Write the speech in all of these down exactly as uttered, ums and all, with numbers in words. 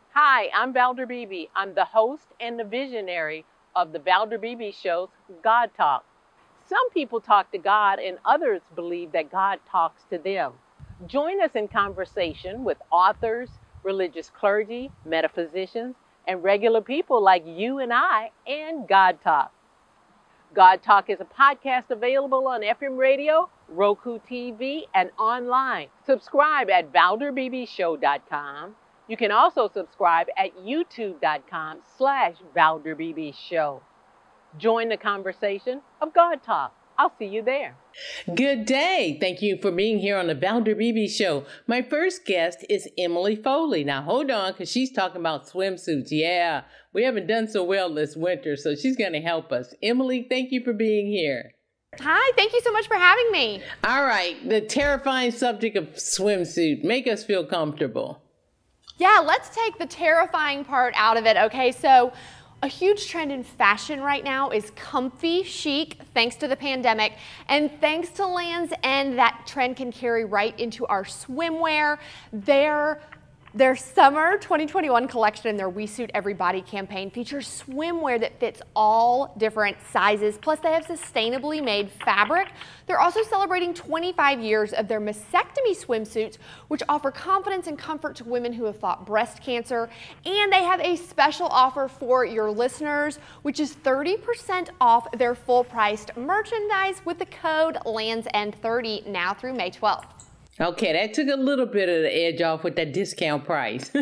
Hi, I'm Valder Beebe. I'm the host and the visionary of the Valder Beebe Show's God Talk. Some people talk to God and others believe that God talks to them. Join us in conversation with authors, religious clergy, metaphysicians, and regular people like you and I and God Talk. God Talk is a podcast available on F M radio, Roku T V, and online. Subscribe at valder beebe show dot com. You can also subscribe at youtube dot com slash Valder Beebe Show. Join the conversation of God Talk. I'll see you there. Good day. Thank you for being here on the Valder Beebe Show. My first guest is Emily Foley. Now, hold on, because she's talking about swimsuits. Yeah, we haven't done so well this winter, so she's going to help us. Emily, thank you for being here. Hi, thank you so much for having me. All right, the terrifying subject of swimsuit. Make us feel comfortable. Yeah, let's take the terrifying part out of it, okay? So a huge trend in fashion right now is comfy chic, thanks to the pandemic. And thanks to Lands' End, that trend can carry right into our swimwear. Their, their summer twenty twenty-one collection and their We Suit Everybody campaign features swimwear that fits all different sizes. Plus, they have sustainably made fabric. They're also celebrating twenty-five years of their mastectomy swimsuits, which offer confidence and comfort to women who have fought breast cancer. And they have a special offer for your listeners, which is thirty percent off their full-priced merchandise with the code Lands End thirty now through May twelfth. Okay, that took a little bit of the edge off with that discount price.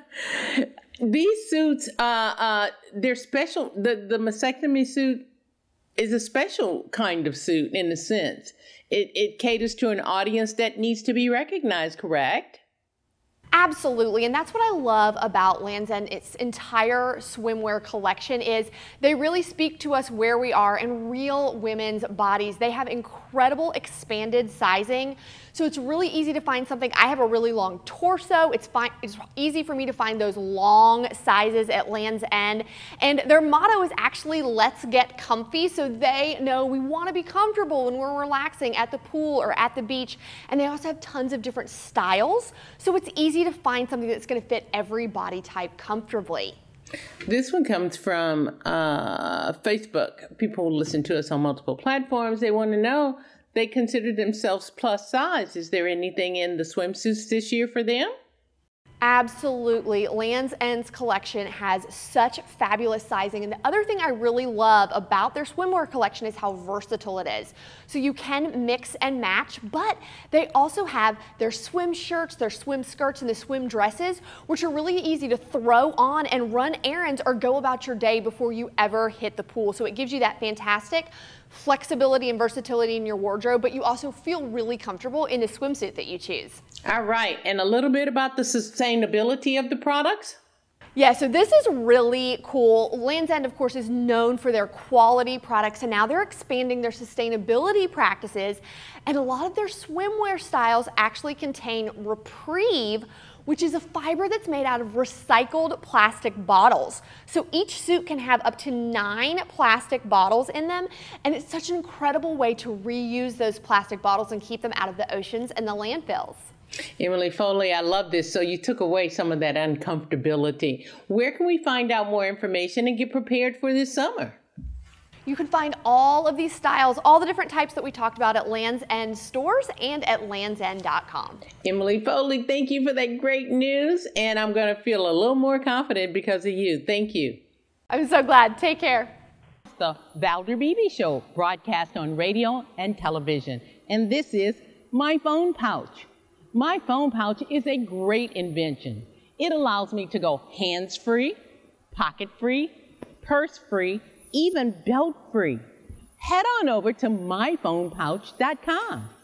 These suits, uh, uh, they're special. The, the mastectomy suit is a special kind of suit in a sense. It, it caters to an audience that needs to be recognized, correct? Absolutely, and that's what I love about Lands' End. Its entire swimwear collection is they really speak to us where we are in real women's bodies. They have incredible expanded sizing, so it's really easy to find something. I have a really long torso. It's fine. It's easy for me to find those long sizes at Lands' End, and their motto is actually "Let's get comfy." So they know we want to be comfortable when we're relaxing at the pool or at the beach, and they also have tons of different styles, so it's easy to find something that's going to fit every body type comfortably. This one comes from uh, Facebook. People listen to us on multiple platforms. They want to know, they consider themselves plus size. Is there anything in the swimsuits this year for them? Absolutely. Lands' End's collection has such fabulous sizing. And the other thing I really love about their swimwear collection is how versatile it is. So you can mix and match, but they also have their swim shirts, their swim skirts, and the swim dresses, which are really easy to throw on and run errands or go about your day before you ever hit the pool. So it gives you that fantastic flexibility and versatility in your wardrobe, but you also feel really comfortable in the swimsuit that you choose. All right, and a little bit about the sustainability of the products? Yeah, so this is really cool. Lands' End, of course, is known for their quality products, and now they're expanding their sustainability practices, and a lot of their swimwear styles actually contain Repreve, which is a fiber that's made out of recycled plastic bottles. So each suit can have up to nine plastic bottles in them, and it's such an incredible way to reuse those plastic bottles and keep them out of the oceans and the landfills. Emily Foley, I love this. So you took away some of that uncomfortability. Where can we find out more information and get prepared for this summer? You can find all of these styles, all the different types that we talked about at Lands' End stores and at lands end dot com. Emily Foley, thank you for that great news, and I'm going to feel a little more confident because of you. Thank you. I'm so glad. Take care. The Valder Beebe Show, broadcast on radio and television. And this is my phone pouch. My phone pouch is a great invention. It allows me to go hands-free, pocket-free, purse-free, even belt-free. Head on over to my phone pouch dot com.